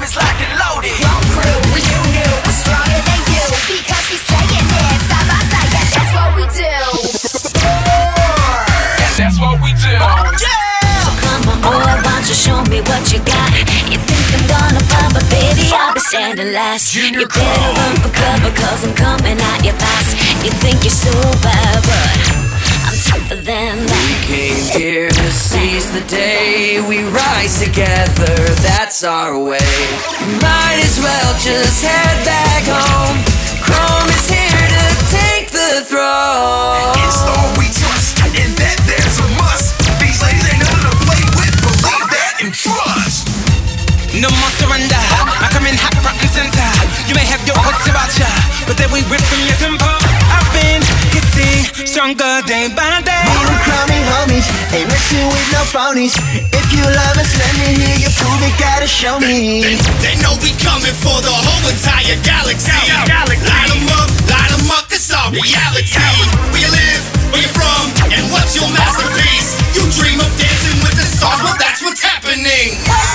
guns locked and loaded. Don't prove you knew we're stronger than you, because we saying it side by side. Yeah, that's what we do. And that's what we do. Yeah. So come on, all I want you, show me what you got. You think I'm gonna fall, but baby I'll be standing last. You better run for cover, cause I'm coming at you fast. You think you're so bad, but I'm tougher than that. We came here to seize the day. We rise together, that's our way. Might as well just head back home. Chrome is here to take the throne. It's all we trust, and that there's a must. These ladies ain't nothing to play with, believe that and trust. No more surrender, I come in hot, front and center. You may have your hopes about ya, but then we rip from your tempo. I've been getting stronger day by day. We don't crown me homies, ain't messing with no phonies. If you love us, let me hear you prove it, gotta show me. They know we coming for the whole entire galaxy. Light 'em up, this our reality. Where you live, where you from, and what's your masterpiece? You dream of dancing with the stars, well that's what's happening.